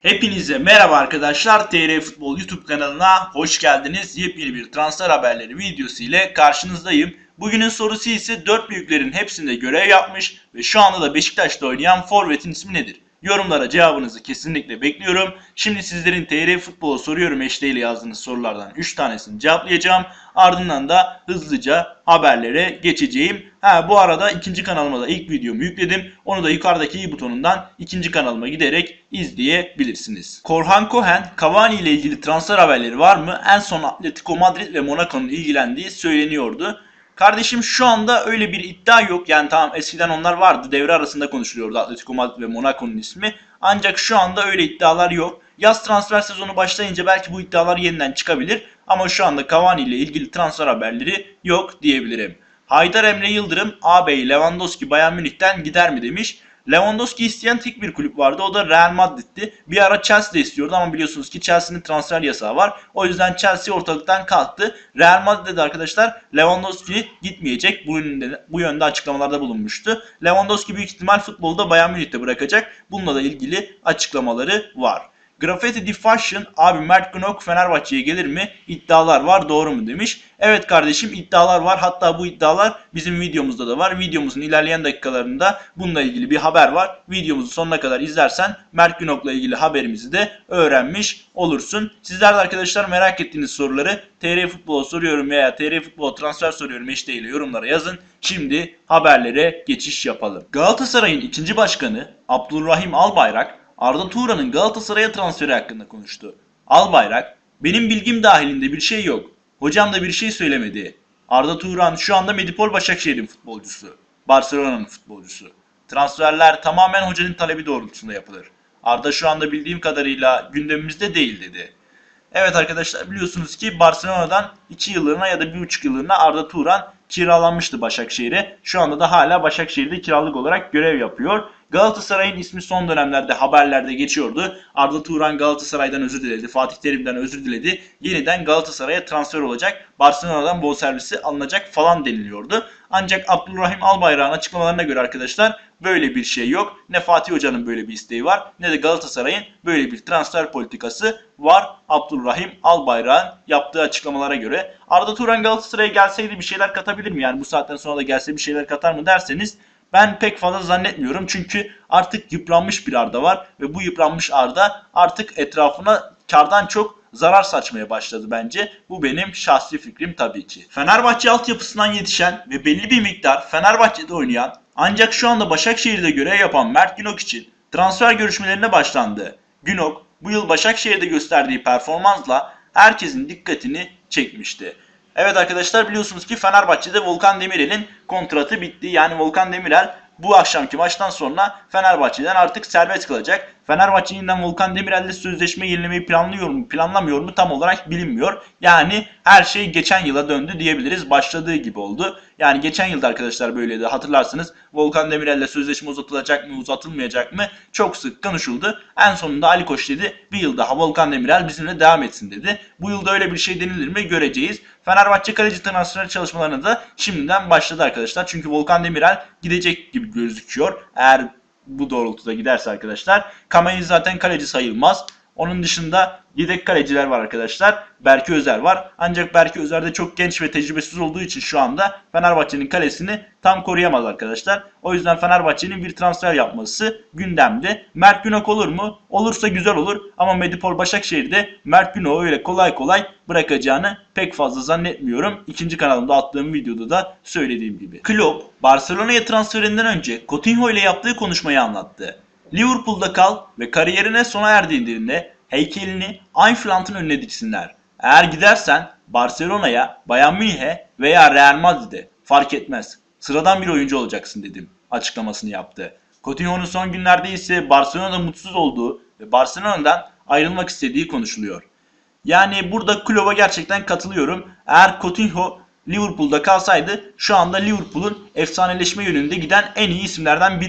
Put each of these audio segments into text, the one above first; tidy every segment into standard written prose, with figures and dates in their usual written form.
Hepinize merhaba arkadaşlar. TR Futbol YouTube kanalına hoş geldiniz. Yepyeni bir transfer haberleri videosu ile karşınızdayım. Bugünün sorusu ise 4 büyüklerin hepsinde görev yapmış ve şu anda da Beşiktaş'ta oynayan forvetin ismi nedir? Yorumlara cevabınızı kesinlikle bekliyorum. Şimdi sizlerin TR Futbol'a soruyorum ile yazdığınız sorulardan 3 tanesini cevaplayacağım. Ardından da hızlıca haberlere geçeceğim. Bu arada ikinci kanalıma da ilk videomu yükledim. Onu da yukarıdaki i butonundan ikinci kanalıma giderek izleyebilirsiniz. Korhan Kohen, Cavani ile ilgili transfer haberleri var mı? En son Atletico Madrid ve Monaco'nun ilgilendiği söyleniyordu. Kardeşim şu anda öyle bir iddia yok. Yani tamam eskiden onlar vardı. Devre arasında konuşuluyordu Atletico Madrid ve Monaco'nun ismi. Ancak şu anda öyle iddialar yok. Yaz transfer sezonu başlayınca belki bu iddialar yeniden çıkabilir. Ama şu anda Cavani ile ilgili transfer haberleri yok diyebilirim. Haydar Emre Yıldırım, ağabey Lewandowski Bayern Münih'ten gider mi demiş. Lewandowski isteyen tek bir kulüp vardı. O da Real Madrid'ti. Bir ara Chelsea de istiyordu ama biliyorsunuz ki Chelsea'nin transfer yasağı var. O yüzden Chelsea ortalıktan kalktı. Real Madrid'de de arkadaşlar Lewandowski gitmeyecek. Bu yönde açıklamalarda bulunmuştu. Lewandowski büyük ihtimal futbolu da Bayern Münih'te bırakacak. Bununla da ilgili açıklamaları var. Graffiti The Fashion, abi Mert Günok Fenerbahçe'ye gelir mi? İddialar var, doğru mu demiş. Evet kardeşim, iddialar var. Hatta bu iddialar bizim videomuzda da var. Videomuzun ilerleyen dakikalarında bununla ilgili bir haber var. Videomuzu sonuna kadar izlersen Mert Günok'la ilgili haberimizi de öğrenmiş olursun. Sizler de arkadaşlar merak ettiğiniz soruları TR Futbol'a soruyorum veya TR Futbol'a transfer soruyorum ile yorumlara yazın. Şimdi haberlere geçiş yapalım. Galatasaray'ın ikinci başkanı Abdurrahim Albayrak, Arda Turan'ın Galatasaray'a transferi hakkında konuştu. Albayrak, benim bilgim dahilinde bir şey yok. Hocam da bir şey söylemedi. Arda Turan şu anda Medipol Başakşehir'in futbolcusu. Barcelona'nın futbolcusu. Transferler tamamen hocanın talebi doğrultusunda yapılır. Arda şu anda bildiğim kadarıyla gündemimizde değil dedi. Evet arkadaşlar, biliyorsunuz ki Barcelona'dan 2 yıllığına ya da 1,5 yıllığına Arda Turan kiralanmıştı Başakşehir'e. Şu anda da hala Başakşehir'de kiralık olarak görev yapıyor. Galatasaray'ın ismi son dönemlerde haberlerde geçiyordu. Arda Turan Galatasaray'dan özür diledi. Fatih Terim'den özür diledi. Yeniden Galatasaray'a transfer olacak. Barcelona'dan bonservisi alınacak falan deniliyordu. Ancak Abdurrahim Albayrak'ın açıklamalarına göre arkadaşlar böyle bir şey yok. Ne Fatih Hoca'nın böyle bir isteği var ne de Galatasaray'ın böyle bir transfer politikası var. Abdurrahim Albayrak'ın yaptığı açıklamalara göre. Arda Turan Galatasaray'a gelseydi bir şeyler katabilir mi? Yani bu saatten sonra da gelse bir şeyler katar mı derseniz ben pek fazla zannetmiyorum. Çünkü artık yıpranmış bir Arda var ve bu yıpranmış Arda artık etrafına kardan çok zarar saçmaya başladı bence. Bu benim şahsi fikrim tabii ki. Fenerbahçe altyapısından yetişen ve belli bir miktar Fenerbahçe'de oynayan ancak şu anda Başakşehir'de görev yapan Mert Günok için transfer görüşmelerine başlandı. Günok bu yıl Başakşehir'de gösterdiği performansla herkesin dikkatini çekmişti. Evet arkadaşlar, biliyorsunuz ki Fenerbahçe'de Volkan Demirel'in kontratı bitti. Yani Volkan Demirel bu akşamki maçtan sonra Fenerbahçe'den artık serbest kalacak. Fenerbahçe yeniden Volkan Demirel'le sözleşme yenilemeyi planlıyor mu planlamıyor mu tam olarak bilinmiyor. Yani her şey geçen yıla döndü diyebiliriz. Başladığı gibi oldu. Yani geçen yılda arkadaşlar böyleydi, hatırlarsınız. Volkan Demirel'le sözleşme uzatılacak mı uzatılmayacak mı çok sık konuşuldu. En sonunda Ali Koç dedi bir yıl daha Volkan Demirel bizimle devam etsin dedi. Bu yılda öyle bir şey denilir mi göreceğiz. Fenerbahçe kaleci transfer çalışmalarına da şimdiden başladı arkadaşlar. Çünkü Volkan Demirel gidecek gibi gözüküyor. Eğer bu doğrultuda giderse arkadaşlar. Kameni zaten kaleci sayılmaz. Onun dışında yedek kaleciler var arkadaşlar. Berke Özer var. Ancak Berke Özer de çok genç ve tecrübesiz olduğu için şu anda Fenerbahçe'nin kalesini tam koruyamaz arkadaşlar. O yüzden Fenerbahçe'nin bir transfer yapması gündemde. Mert Günok olur mu? Olursa güzel olur. Ama Medipol Başakşehir'de Mert Günok'u öyle kolay kolay bırakacağını pek fazla zannetmiyorum. İkinci kanalımda attığım videoda da söylediğim gibi. Klopp Barcelona'ya transferinden önce Coutinho ile yaptığı konuşmayı anlattı. Liverpool'da kal ve kariyerine sona erdiğinde heykelini Einfland'ın önüne diksinler. Eğer gidersen Barcelona'ya, Bayern Münih'e veya Real Madrid'e fark etmez. Sıradan bir oyuncu olacaksın dedim açıklamasını yaptı. Coutinho'nun son günlerde ise Barcelona'da mutsuz olduğu ve Barcelona'dan ayrılmak istediği konuşuluyor. Yani burada Klopp'a gerçekten katılıyorum. Eğer Coutinho Liverpool'da kalsaydı şu anda Liverpool'un efsaneleşme yönünde giden en iyi isimlerden biriydi.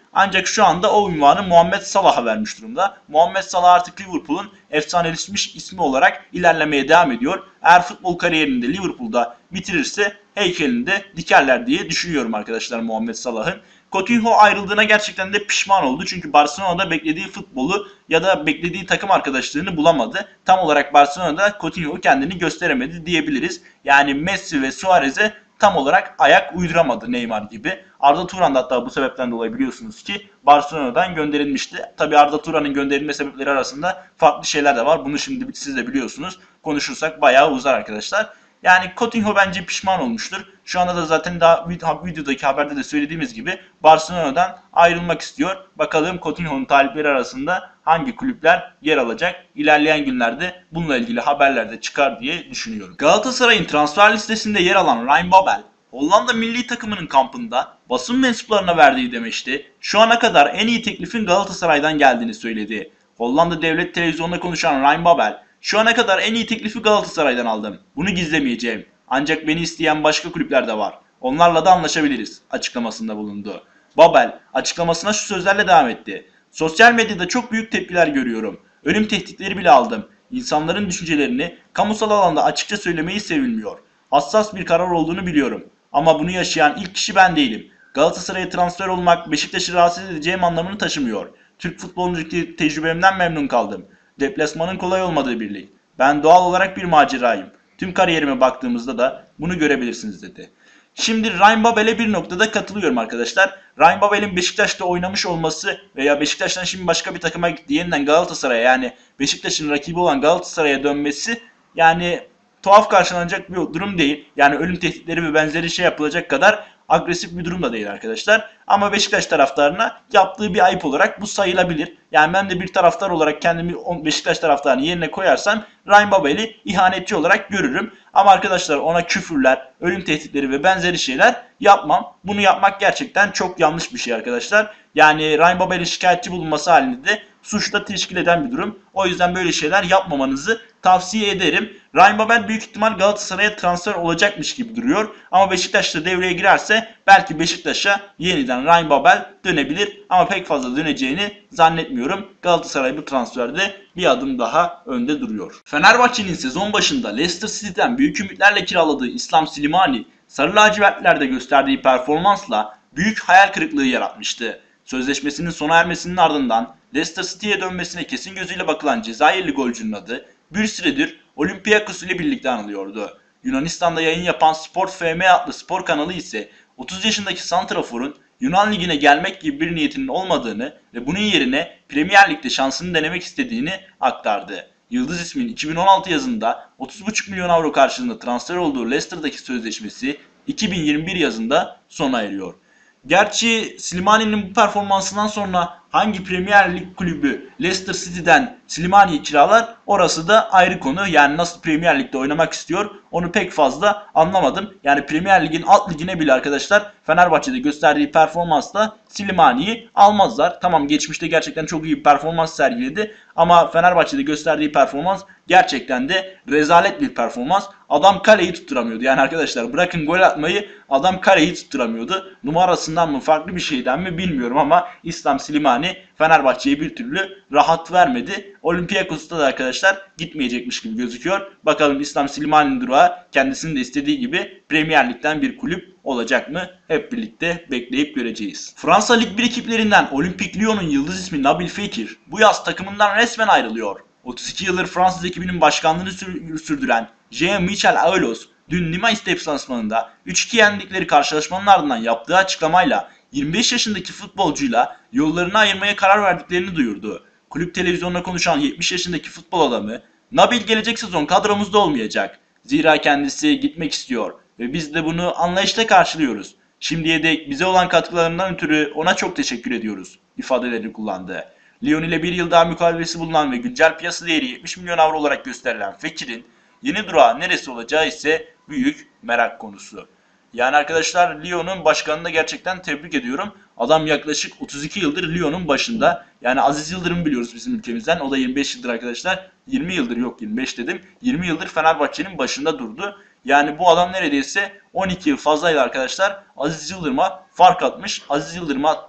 Ancak şu anda o unvanı Muhammed Salah'a vermiş durumda. Muhammed Salah artık Liverpool'un efsaneleşmiş ismi olarak ilerlemeye devam ediyor. Eğer futbol kariyerini de Liverpool'da bitirirse heykelini de dikerler diye düşünüyorum arkadaşlar Muhammed Salah'ın. Coutinho ayrıldığına gerçekten de pişman oldu. Çünkü Barcelona'da beklediği futbolu ya da beklediği takım arkadaşlığını bulamadı. Tam olarak Barcelona'da Coutinho kendini gösteremedi diyebiliriz. Yani Messi ve Suarez'e tam olarak ayak uyduramadı Neymar gibi. Arda Turan da hatta bu sebepten dolayı biliyorsunuz ki Barcelona'dan gönderilmişti. Tabi Arda Turan'ın gönderilme sebepleri arasında farklı şeyler de var. Bunu şimdi siz de biliyorsunuz. Konuşursak bayağı uzar arkadaşlar. Yani Coutinho bence pişman olmuştur. Şu anda da zaten daha videodaki haberde de söylediğimiz gibi Barcelona'dan ayrılmak istiyor. Bakalım Coutinho'nun talipleri arasında hangi kulüpler yer alacak? İlerleyen günlerde bununla ilgili haberler de çıkar diye düşünüyorum. Galatasaray'ın transfer listesinde yer alan Ryan Babel, Hollanda milli takımının kampında basın mensuplarına verdiği demeçte şu ana kadar en iyi teklifin Galatasaray'dan geldiğini söyledi. Hollanda devlet televizyonunda konuşan Ryan Babel, şu ana kadar en iyi teklifi Galatasaray'dan aldım. Bunu gizlemeyeceğim. Ancak beni isteyen başka kulüpler de var. Onlarla da anlaşabiliriz açıklamasında bulundu. Babel açıklamasına şu sözlerle devam etti. Sosyal medyada çok büyük tepkiler görüyorum. Ölüm tehditleri bile aldım. İnsanların düşüncelerini kamusal alanda açıkça söylemeyi sevilmiyor. Hassas bir karar olduğunu biliyorum. Ama bunu yaşayan ilk kişi ben değilim. Galatasaray'a transfer olmak Beşiktaş'ı rahatsız edeceğim anlamını taşımıyor. Türk futbolundaki tecrübemden memnun kaldım. Deplasmanın kolay olmadığı bir lig. Ben doğal olarak bir macerayım. Tüm kariyerime baktığımızda da bunu görebilirsiniz dedi. Şimdi Ryan Babel'e bir noktada katılıyorum arkadaşlar. Ryan Babel'in Beşiktaş'ta oynamış olması veya Beşiktaş'tan şimdi başka bir takıma gitti yeniden Galatasaray'a yani Beşiktaş'ın rakibi olan Galatasaray'a dönmesi yani tuhaf karşılanacak bir durum değil. Yani ölüm tehditleri ve benzeri şey yapılacak kadar agresif bir durum da değil arkadaşlar. Ama Beşiktaş taraftarına yaptığı bir ayıp olarak bu sayılabilir. Yani ben de bir taraftar olarak kendimi Beşiktaş taraftarının yerine koyarsam Ryan Babel'i ihanetçi olarak görürüm. Ama arkadaşlar ona küfürler, ölüm tehditleri ve benzeri şeyler yapmam. Bunu yapmak gerçekten çok yanlış bir şey arkadaşlar. Yani Ryan Babel'in şikayetçi bulunması halinde de suçla teşkil eden bir durum. O yüzden böyle şeyler yapmamanızı tavsiye ederim. Ryan Babel büyük ihtimal Galatasaray'a transfer olacakmış gibi duruyor. Ama Beşiktaş'ta devreye girerse belki Beşiktaş'a yeniden Ryan Babel dönebilir. Ama pek fazla döneceğini zannetmiyorum. Galatasaray bu transferde bir adım daha önde duruyor. Fenerbahçe'nin sezon başında Leicester City'den büyük ümitlerle kiraladığı İslam Slimani, Sarı lacivertlerde gösterdiği performansla büyük hayal kırıklığı yaratmıştı. Sözleşmesinin sona ermesinin ardından Leicester City'ye dönmesine kesin gözüyle bakılan Cezayirli golcünün adı bir süredir Olympiakos ile birlikte anılıyordu. Yunanistan'da yayın yapan Sport FM adlı spor kanalı ise 30 yaşındaki santraforun Yunan Ligi'ne gelmek gibi bir niyetinin olmadığını ve bunun yerine Premier Lig'de şansını denemek istediğini aktardı. Yıldız ismin 2016 yazında 30,5 milyon avro karşılığında transfer olduğu Leicester'daki sözleşmesi 2021 yazında sona eriyor. Gerçi Slimani'nin bu performansından sonra hangi Premier Lig kulübü Leicester City'den Slimani'yi kiralar orası da ayrı konu. Yani nasıl Premier Lig'de oynamak istiyor onu pek fazla anlamadım. Yani Premier Lig'in alt ligine bile arkadaşlar Fenerbahçe'de gösterdiği performansla Slimani'yi almazlar. Tamam geçmişte gerçekten çok iyi bir performans sergiledi ama Fenerbahçe'de gösterdiği performans gerçekten de rezalet bir performans. Adam kaleyi tutturamıyordu. Yani arkadaşlar bırakın gol atmayı adam kaleyi tutturamıyordu. Numarasından mı farklı bir şeyden mi bilmiyorum ama İslam Slimani Fenerbahçe'ye bir türlü rahat vermedi. Olympiakos'ta da arkadaşlar gitmeyecekmiş gibi gözüküyor. Bakalım İslam Slimani'nin durağı kendisinin de istediği gibi Premier Lig'den bir kulüp olacak mı? Hep birlikte bekleyip göreceğiz. Fransa Lig 1 ekiplerinden Olympique Lyon'un yıldız ismi Nabil Fekir bu yaz takımından resmen ayrılıyor. 32 yıldır Fransız ekibinin başkanlığını sürdüren Jean-Michel Aulos dün Nice deplasmanında 3-2 yendikleri karşılaşmanın ardından yaptığı açıklamayla 25 yaşındaki futbolcuyla yollarını ayırmaya karar verdiklerini duyurdu. Kulüp televizyonuna konuşan 70 yaşındaki futbol adamı, Nabil gelecek sezon kadromuzda olmayacak. Zira kendisi gitmek istiyor ve biz de bunu anlayışla karşılıyoruz. Şimdiye dek bize olan katkılarından ötürü ona çok teşekkür ediyoruz ifadelerini kullandı. Lyon ile bir yıl daha mukavelesi bulunan ve güncel piyasa değeri 70 milyon avro olarak gösterilen Fekir'in yeni durağı neresi olacağı ise büyük merak konusu. Yani arkadaşlar Lyon'un başkanını gerçekten tebrik ediyorum. Adam yaklaşık 32 yıldır Lyon'un başında. Yani Aziz Yıldırım'ı biliyoruz bizim ülkemizden. O da 25 yıldır arkadaşlar. 20 yıldır yok 25 dedim. 20 yıldır Fenerbahçe'nin başında durdu. Yani bu adam neredeyse 12 yıl fazlaydı arkadaşlar. Aziz Yıldırım'a fark atmış. Aziz Yıldırım hatta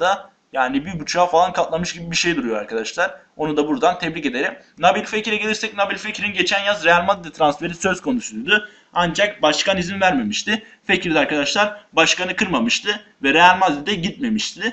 Yani 1,5'a falan katlamış gibi bir şey duruyor arkadaşlar. Onu da buradan tebrik ederim. Nabil Fekir'e gelirsek, Nabil Fekir'in geçen yaz Real Madrid transferi söz konusuydu. Ancak başkan izin vermemişti. Fekir de arkadaşlar başkanı kırmamıştı ve Real Madrid'e gitmemişti.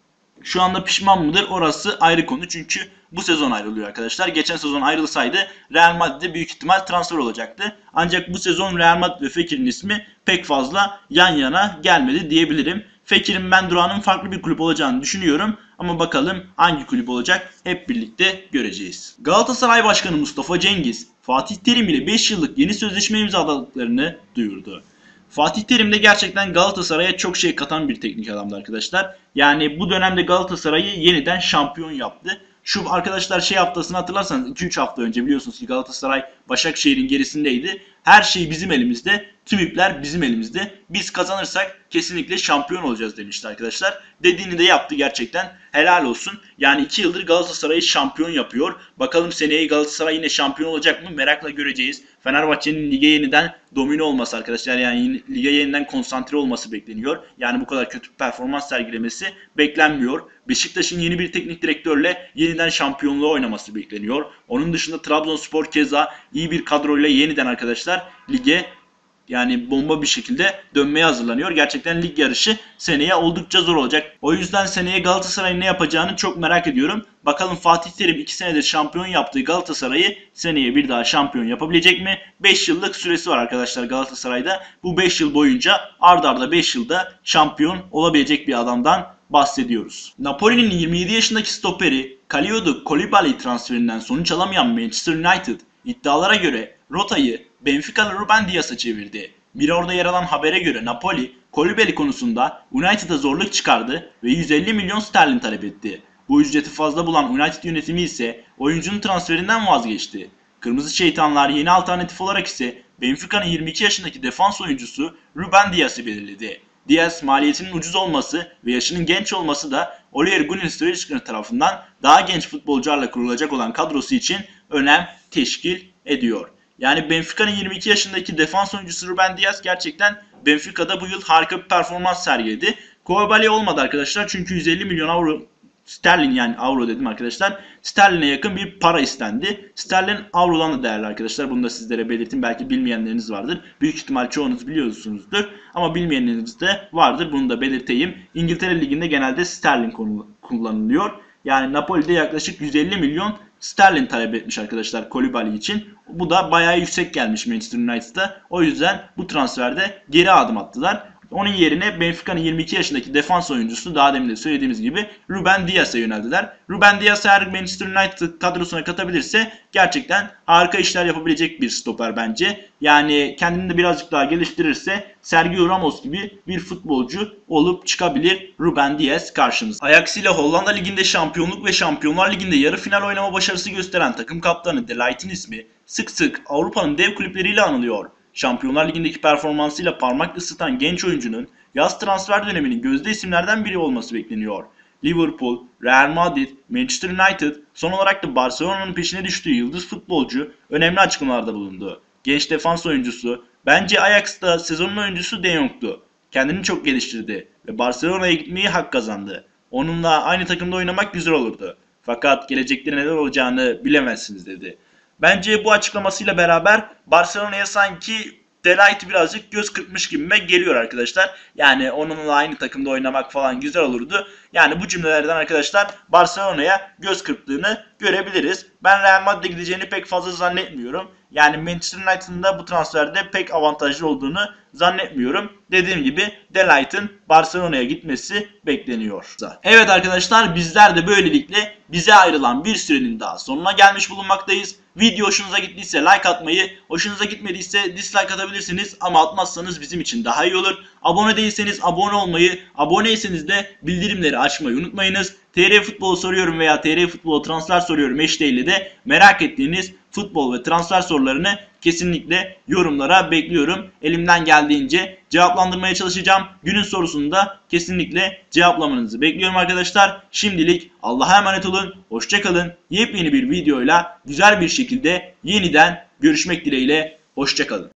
Şu anda pişman mıdır? Orası ayrı konu. Çünkü bu sezon ayrılıyor arkadaşlar. Geçen sezon ayrılsaydı Real Madrid'de büyük ihtimal transfer olacaktı. Ancak bu sezon Real Madrid ve Fekir'in ismi pek fazla yan yana gelmedi diyebilirim. Fekir'in ben durağının farklı bir kulüp olacağını düşünüyorum. Ama bakalım hangi kulüp olacak hep birlikte göreceğiz. Galatasaray Başkanı Mustafa Cengiz, Fatih Terim ile 5 yıllık yeni sözleşme imzaladıklarını duyurdu. Fatih Terim de gerçekten Galatasaray'a çok şey katan bir teknik adamdı arkadaşlar. Yani bu dönemde Galatasaray'ı yeniden şampiyon yaptı. Şu arkadaşlar şey haftasını hatırlarsanız 2-3 hafta önce biliyorsunuz ki Galatasaray Başakşehir'in gerisindeydi. Her şey bizim elimizde, tüm ipler bizim elimizde. Biz kazanırsak kesinlikle şampiyon olacağız demişti arkadaşlar. Dediğini de yaptı gerçekten. Helal olsun. Yani 2 yıldır Galatasaray'ı şampiyon yapıyor. Bakalım seneye Galatasaray yine şampiyon olacak mı? Merakla göreceğiz. Fenerbahçe'nin lige yeniden domine olması arkadaşlar. Yani lige yeniden konsantre olması bekleniyor. Yani bu kadar kötü bir performans sergilemesi beklenmiyor. Beşiktaş'ın yeni bir teknik direktörle yeniden şampiyonluğa oynaması bekleniyor. Onun dışında Trabzonspor keza iyi bir kadroyla yeniden arkadaşlar lige yani bomba bir şekilde dönmeye hazırlanıyor. Gerçekten lig yarışı seneye oldukça zor olacak. O yüzden seneye Galatasaray'ın ne yapacağını çok merak ediyorum. Bakalım Fatih Terim 2 senedir şampiyon yaptığı Galatasaray'ı seneye bir daha şampiyon yapabilecek mi? 5 yıllık süresi var arkadaşlar Galatasaray'da. Bu 5 yıl boyunca ard arda 5 yılda şampiyon olabilecek bir adamdan bahsediyoruz. Napoli'nin 27 yaşındaki stoperi Kalidou Koulibaly transferinden sonuç alamayan Manchester United iddialara göre rotayı Benfica'lı Ruben Dias'a çevirdi. Mirror'da yer alan habere göre Napoli, Koulibaly konusunda United'a zorluk çıkardı ve 150 milyon sterlin talep etti. Bu ücreti fazla bulan United yönetimi ise oyuncunun transferinden vazgeçti. Kırmızı Şeytanlar yeni alternatif olarak ise Benfica'nın 22 yaşındaki defans oyuncusu Ruben Dias'ı belirledi. Dias maliyetinin ucuz olması ve yaşının genç olması da Oliver Gunnar Solskjaer tarafından daha genç futbolcularla kurulacak olan kadrosu için önem teşkil ediyor. Yani Benfica'nın 22 yaşındaki defans oyuncusu Ruben Dias gerçekten Benfica'da bu yıl harika bir performans sergiledi. Koulibaly olmadı arkadaşlar çünkü 150 milyon avro sterlin yani avro dedim arkadaşlar. Sterline yakın bir para istendi. Sterlin avrodan da değerli arkadaşlar. Bunu da sizlere belirteyim. Belki bilmeyenleriniz vardır. Büyük ihtimal çoğunuz biliyorsunuzdur. Ama bilmeyenleriniz de vardır. Bunu da belirteyim. İngiltere Ligi'nde genelde sterlin kullanılıyor. Yani Napoli'de yaklaşık 150 milyon sterlin talep etmiş arkadaşlar Koulibaly için. Bu da bayağı yüksek gelmiş Manchester United'a. O yüzden bu transferde geri adım attılar. Onun yerine Benfica'nın 22 yaşındaki defans oyuncusu daha demin de söylediğimiz gibi Ruben Dias'a yöneldiler. Ruben Dias eğer Manchester United kadrosuna katabilirse gerçekten harika işler yapabilecek bir stoper bence. Yani kendini de birazcık daha geliştirirse Sergio Ramos gibi bir futbolcu olup çıkabilir Ruben Dias karşımıza. Ajax ile Hollanda Ligi'nde şampiyonluk ve Şampiyonlar Ligi'nde yarı final oynama başarısı gösteren takım kaptanı De Light'in ismi sık sık Avrupa'nın dev kulüpleriyle anılıyor. Şampiyonlar Ligi'ndeki performansıyla parmak ısıtan genç oyuncunun yaz transfer döneminin gözde isimlerden biri olması bekleniyor. Liverpool, Real Madrid, Manchester United, son olarak da Barcelona'nın peşine düştüğü yıldız futbolcu önemli açıklamalarda bulundu. Genç defans oyuncusu, bence Ajax'ta sezonun oyuncusu De Jong'tu. Kendini çok geliştirdi ve Barcelona'ya gitmeyi hak kazandı. Onunla aynı takımda oynamak güzel olurdu. Fakat gelecekte neler olacağını bilemezsiniz dedi. Bence bu açıklamasıyla beraber Barcelona'ya sanki De Ligt birazcık göz kırpmış gibime geliyor arkadaşlar. Yani onunla aynı takımda oynamak falan güzel olurdu. Yani bu cümlelerden arkadaşlar Barcelona'ya göz kırptığını görebiliriz. Ben Real Madrid'e gideceğini pek fazla zannetmiyorum. Yani Manchester United'ın da bu transferde pek avantajlı olduğunu zannetmiyorum. Dediğim gibi De Ligt'in Barcelona'ya gitmesi bekleniyor. Evet arkadaşlar bizler de böylelikle bize ayrılan bir sürenin daha sonuna gelmiş bulunmaktayız. Video hoşunuza gittiyse like atmayı, hoşunuza gitmediyse dislike atabilirsiniz ama atmazsanız bizim için daha iyi olur. Abone değilseniz abone olmayı, aboneyseniz de bildirimleri açmayı unutmayınız. TR Futbol soruyorum veya TR Futbol transfer soruyorum hashtag de merak ettiğiniz futbol ve transfer sorularını kesinlikle yorumlara bekliyorum. Elimden geldiğince cevaplandırmaya çalışacağım. Günün sorusunu da kesinlikle cevaplamanızı bekliyorum arkadaşlar. Şimdilik Allah'a emanet olun. Hoşça kalın. Yepyeni bir videoyla güzel bir şekilde yeniden görüşmek dileğiyle. Hoşça kalın.